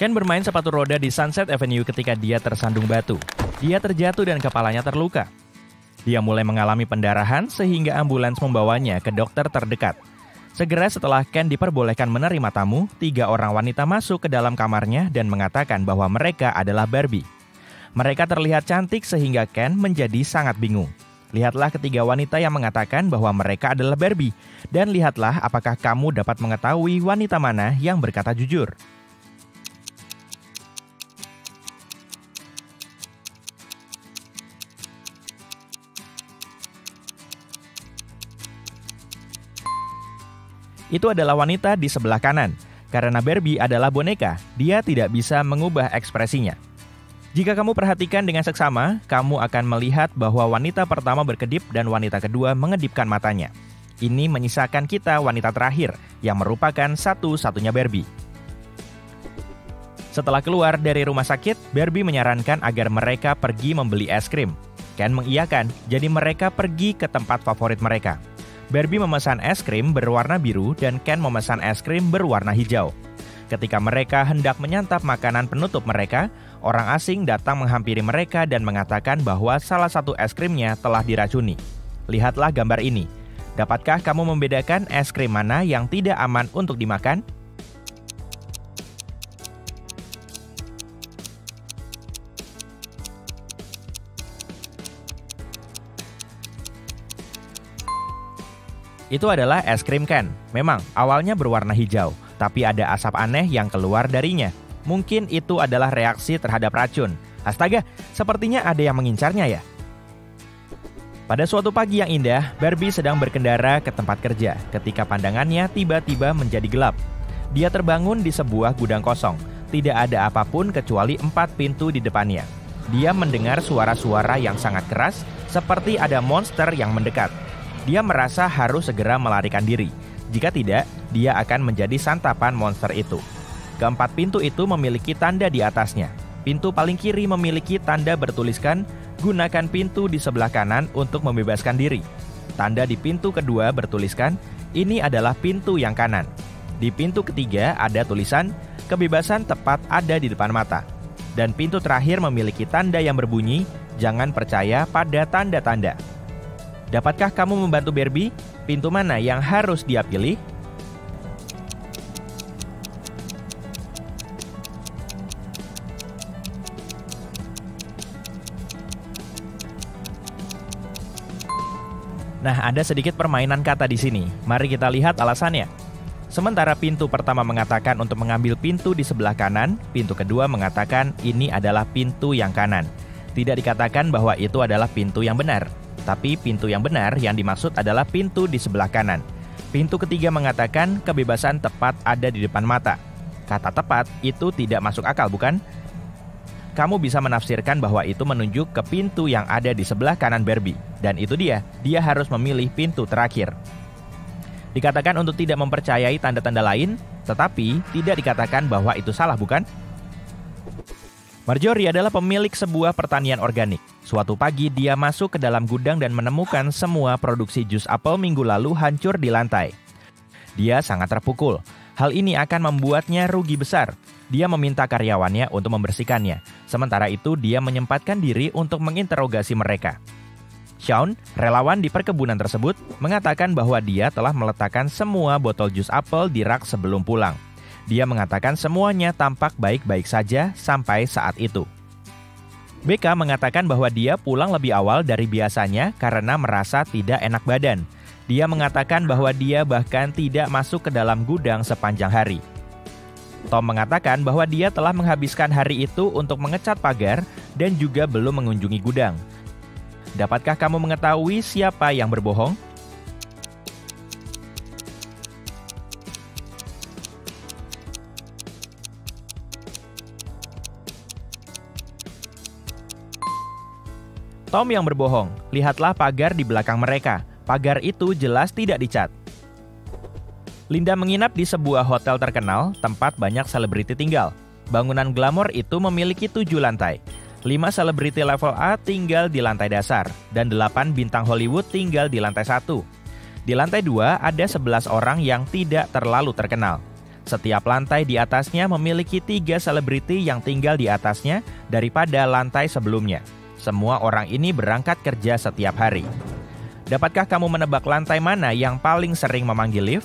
Ken bermain sepatu roda di Sunset Avenue ketika dia tersandung batu. Dia terjatuh dan kepalanya terluka. Dia mulai mengalami pendarahan sehingga ambulans membawanya ke dokter terdekat. Segera setelah Ken diperbolehkan menerima tamu, 3 orang wanita masuk ke dalam kamarnya dan mengatakan bahwa mereka adalah Barbie. Mereka terlihat cantik sehingga Ken menjadi sangat bingung. Lihatlah ketiga wanita yang mengatakan bahwa mereka adalah Barbie. Dan lihatlah apakah kamu dapat mengetahui wanita mana yang berkata jujur. Itu adalah wanita di sebelah kanan. Karena Barbie adalah boneka, dia tidak bisa mengubah ekspresinya. Jika kamu perhatikan dengan seksama, kamu akan melihat bahwa wanita pertama berkedip dan wanita kedua mengedipkan matanya. Ini menyisakan kita wanita terakhir, yang merupakan satu-satunya Barbie. Setelah keluar dari rumah sakit, Barbie menyarankan agar mereka pergi membeli es krim. Ken mengiyakan, jadi mereka pergi ke tempat favorit mereka. Barbie memesan es krim berwarna biru dan Ken memesan es krim berwarna hijau. Ketika mereka hendak menyantap makanan penutup mereka, orang asing datang menghampiri mereka dan mengatakan bahwa salah satu es krimnya telah diracuni. Lihatlah gambar ini. Dapatkah kamu membedakan es krim mana yang tidak aman untuk dimakan? Itu adalah es krim Ken. Memang, awalnya berwarna hijau, tapi ada asap aneh yang keluar darinya. Mungkin itu adalah reaksi terhadap racun. Astaga, sepertinya ada yang mengincarnya ya. Pada suatu pagi yang indah, Barbie sedang berkendara ke tempat kerja ketika pandangannya tiba-tiba menjadi gelap. Dia terbangun di sebuah gudang kosong. Tidak ada apapun kecuali 4 pintu di depannya. Dia mendengar suara-suara yang sangat keras, seperti ada monster yang mendekat. Dia merasa harus segera melarikan diri. Jika tidak, dia akan menjadi santapan monster itu. Keempat pintu itu memiliki tanda di atasnya. Pintu paling kiri memiliki tanda bertuliskan, gunakan pintu di sebelah kanan untuk membebaskan diri. Tanda di pintu kedua bertuliskan, ini adalah pintu yang kanan. Di pintu ketiga ada tulisan, kebebasan tepat ada di depan mata. Dan pintu terakhir memiliki tanda yang berbunyi, jangan percaya pada tanda-tanda. Dapatkah kamu membantu Barbie? Pintu mana yang harus dia pilih? Nah, ada sedikit permainan kata di sini. Mari kita lihat alasannya. Sementara pintu pertama mengatakan untuk mengambil pintu di sebelah kanan, pintu kedua mengatakan ini adalah pintu yang kanan. Tidak dikatakan bahwa itu adalah pintu yang benar. Tapi pintu yang benar yang dimaksud adalah pintu di sebelah kanan. Pintu ketiga mengatakan kebebasan tepat ada di depan mata. Kata tepat itu tidak masuk akal, bukan? Kamu bisa menafsirkan bahwa itu menunjuk ke pintu yang ada di sebelah kanan Barbie. Dan itu dia harus memilih pintu terakhir. Dikatakan untuk tidak mempercayai tanda-tanda lain, tetapi tidak dikatakan bahwa itu salah, bukan? Marjorie adalah pemilik sebuah pertanian organik. Suatu pagi dia masuk ke dalam gudang dan menemukan semua produksi jus apel minggu lalu hancur di lantai. Dia sangat terpukul. Hal ini akan membuatnya rugi besar. Dia meminta karyawannya untuk membersihkannya. Sementara itu dia menyempatkan diri untuk menginterogasi mereka. Sean, relawan di perkebunan tersebut, mengatakan bahwa dia telah meletakkan semua botol jus apel di rak sebelum pulang. Dia mengatakan semuanya tampak baik-baik saja sampai saat itu. BK mengatakan bahwa dia pulang lebih awal dari biasanya karena merasa tidak enak badan. Dia mengatakan bahwa dia bahkan tidak masuk ke dalam gudang sepanjang hari. Tom mengatakan bahwa dia telah menghabiskan hari itu untuk mengecat pagar dan juga belum mengunjungi gudang. Dapatkah kamu mengetahui siapa yang berbohong? Tom yang berbohong. Lihatlah pagar di belakang mereka. Pagar itu jelas tidak dicat. Linda menginap di sebuah hotel terkenal, tempat banyak selebriti tinggal. Bangunan glamor itu memiliki 7 lantai. 5 selebriti level A tinggal di lantai dasar, dan 8 bintang Hollywood tinggal di lantai 1. Di lantai 2 ada 11 orang yang tidak terlalu terkenal. setiap lantai di atasnya memiliki 3 selebriti yang tinggal di atasnya daripada lantai sebelumnya. Semua orang ini berangkat kerja setiap hari. Dapatkah kamu menebak lantai mana yang paling sering memanggil lift?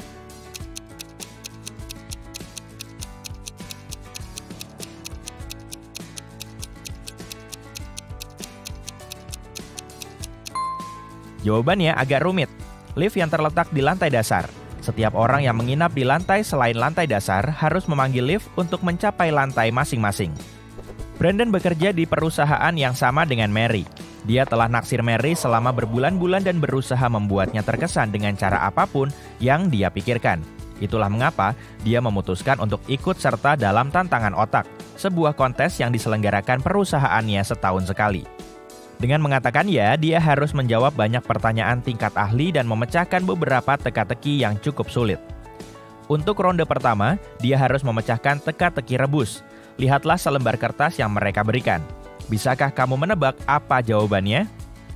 Jawabannya agak rumit. Lift yang terletak di lantai dasar. Setiap orang yang menginap di lantai selain lantai dasar harus memanggil lift untuk mencapai lantai masing-masing. Brandon bekerja di perusahaan yang sama dengan Mary. Dia telah naksir Mary selama berbulan-bulan dan berusaha membuatnya terkesan dengan cara apapun yang dia pikirkan. Itulah mengapa dia memutuskan untuk ikut serta dalam tantangan otak, sebuah kontes yang diselenggarakan perusahaannya setahun sekali. Dengan mengatakan ya, dia harus menjawab banyak pertanyaan tingkat ahli dan memecahkan beberapa teka-teki yang cukup sulit. Untuk ronde pertama, dia harus memecahkan teka-teki rebus. Lihatlah selembar kertas yang mereka berikan. Bisakah kamu menebak apa jawabannya?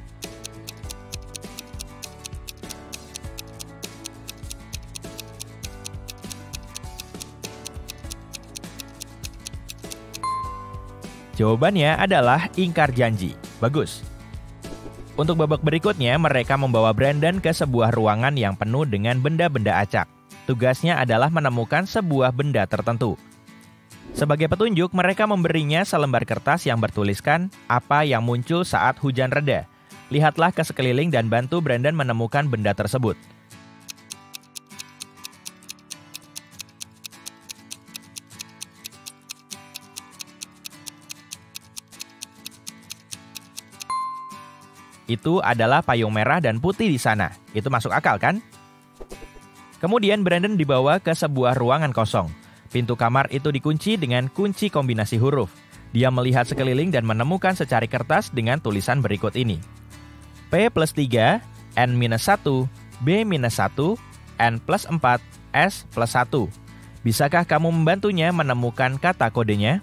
Jawabannya adalah ingkar janji. Bagus. Untuk babak berikutnya, mereka membawa Brandon ke sebuah ruangan yang penuh dengan benda-benda acak. Tugasnya adalah menemukan sebuah benda tertentu. Sebagai petunjuk, mereka memberinya selembar kertas yang bertuliskan apa yang muncul saat hujan reda. Lihatlah ke sekeliling dan bantu Brandon menemukan benda tersebut. Itu adalah payung merah dan putih di sana. Itu masuk akal kan? Kemudian Brandon dibawa ke sebuah ruangan kosong. Pintu kamar itu dikunci dengan kunci kombinasi huruf. Dia melihat sekeliling dan menemukan secari kertas dengan tulisan berikut ini. P+3, N-1, B-1, N+4, S+1. Bisakah kamu membantunya menemukan kata kodenya?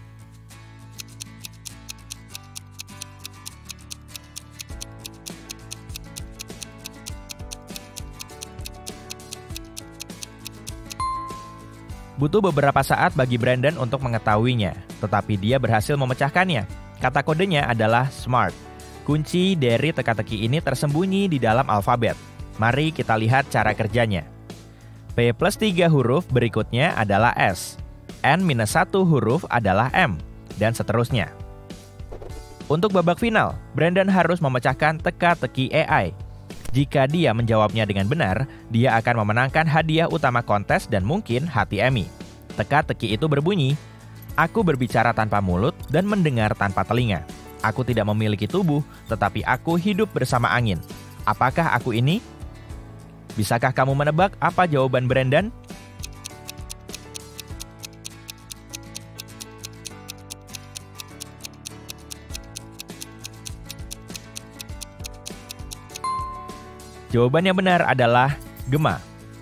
Butuh beberapa saat bagi Brandon untuk mengetahuinya, tetapi dia berhasil memecahkannya. Kata kodenya adalah SMART. Kunci dari teka-teki ini tersembunyi di dalam alfabet. Mari kita lihat cara kerjanya. P+3 huruf berikutnya adalah S. N-1 huruf adalah M, dan seterusnya. Untuk babak final, Brandon harus memecahkan teka-teki AI. Jika dia menjawabnya dengan benar, dia akan memenangkan hadiah utama kontes dan mungkin hati Emmy. Teka-teki itu berbunyi, "Aku berbicara tanpa mulut dan mendengar tanpa telinga. Aku tidak memiliki tubuh, tetapi aku hidup bersama angin. Apakah aku ini?" Bisakah kamu menebak apa jawaban Brandon? Jawaban yang benar adalah Gema.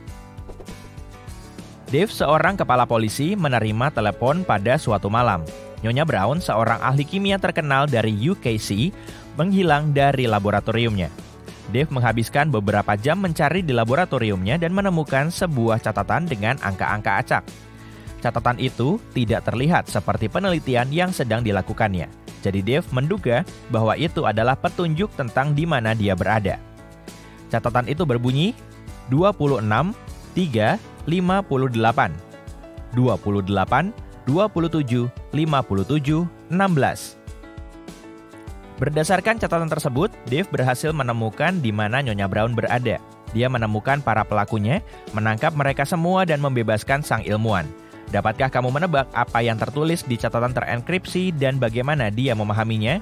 Dave, seorang kepala polisi, menerima telepon pada suatu malam. Nyonya Brown, seorang ahli kimia terkenal dari UKC, menghilang dari laboratoriumnya. Dave menghabiskan beberapa jam mencari di laboratoriumnya dan menemukan sebuah catatan dengan angka-angka acak. Catatan itu tidak terlihat seperti penelitian yang sedang dilakukannya. Jadi Dave menduga bahwa itu adalah petunjuk tentang di mana dia berada. Catatan itu berbunyi 26, 3, 58, 28, 27, 57, 16. Berdasarkan catatan tersebut, Dave berhasil menemukan di mana Nyonya Brown berada. Dia menemukan para pelakunya, menangkap mereka semua dan membebaskan sang ilmuwan. Dapatkah kamu menebak apa yang tertulis di catatan terenkripsi dan bagaimana dia memahaminya?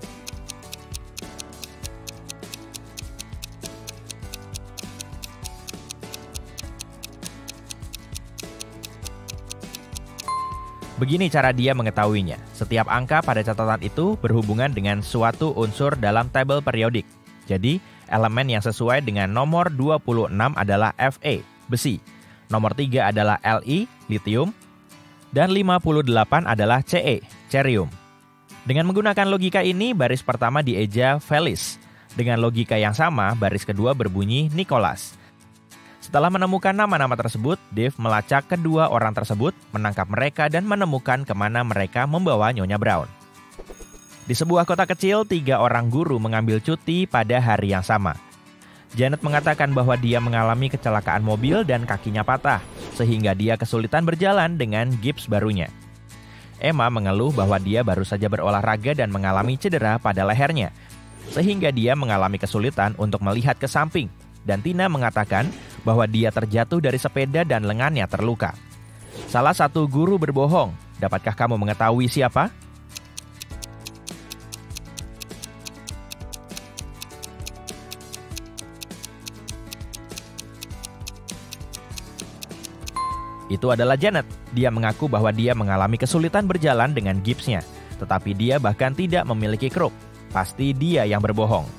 Begini cara dia mengetahuinya. Setiap angka pada catatan itu berhubungan dengan suatu unsur dalam tabel periodik. Jadi, elemen yang sesuai dengan nomor 26 adalah Fe, besi. Nomor 3 adalah Li, litium. Dan 58 adalah Ce, cerium. Dengan menggunakan logika ini, baris pertama dieja Felis. Dengan logika yang sama, baris kedua berbunyi Nicholas. Setelah menemukan nama-nama tersebut, Dave melacak kedua orang tersebut, menangkap mereka dan menemukan kemana mereka membawa Nyonya Brown. Di sebuah kota kecil, 3 orang guru mengambil cuti pada hari yang sama. Janet mengatakan bahwa dia mengalami kecelakaan mobil dan kakinya patah, sehingga dia kesulitan berjalan dengan gips barunya. Emma mengeluh bahwa dia baru saja berolahraga dan mengalami cedera pada lehernya, sehingga dia mengalami kesulitan untuk melihat ke samping. Dan Tina mengatakan bahwa dia terjatuh dari sepeda dan lengannya terluka. Salah satu guru berbohong. Dapatkah kamu mengetahui siapa? Itu adalah Janet. Dia mengaku bahwa dia mengalami kesulitan berjalan dengan gipsnya, tetapi dia bahkan tidak memiliki kruk. Pasti dia yang berbohong.